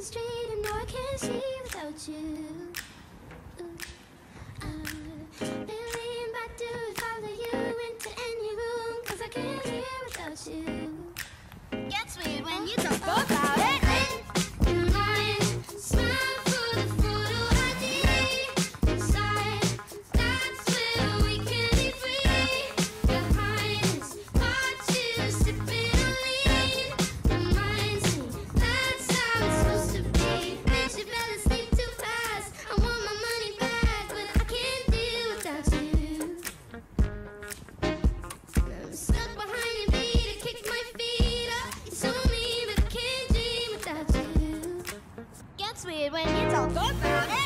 the street and no, I can't see without you. Billy and Badu follow you into any room, 'cause I can't hear without you. Gets weird when you talk about it. Gets weird when you talk about it.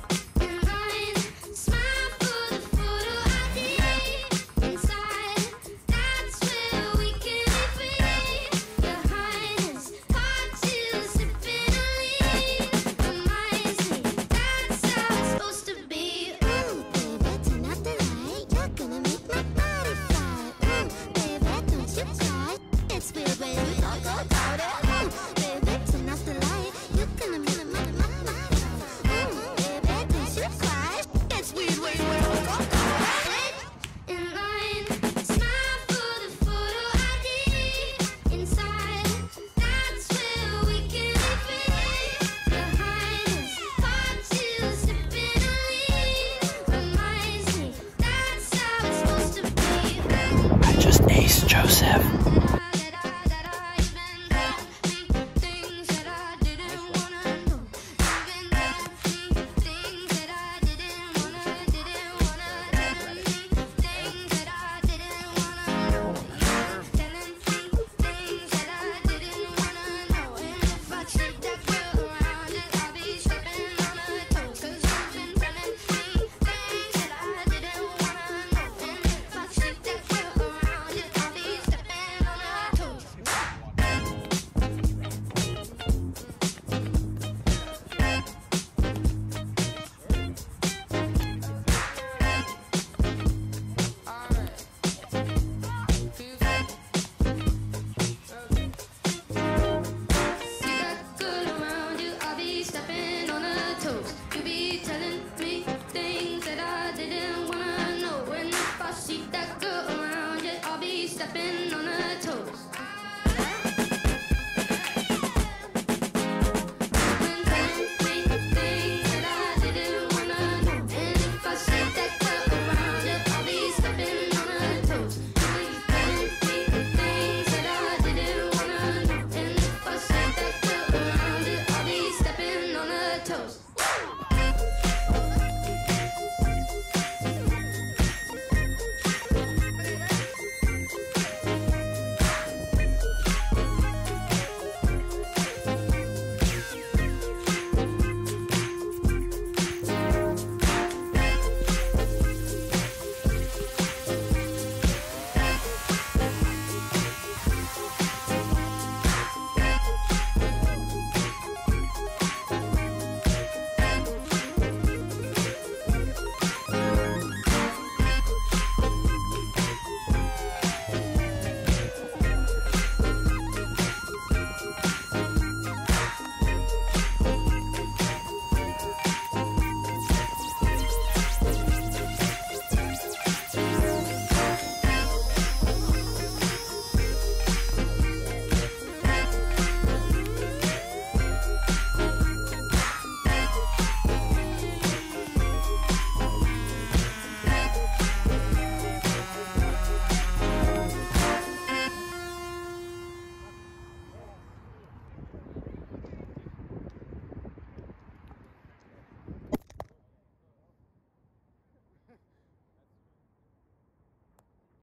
Ace Joseph. See that girl around you, I'll be stepping on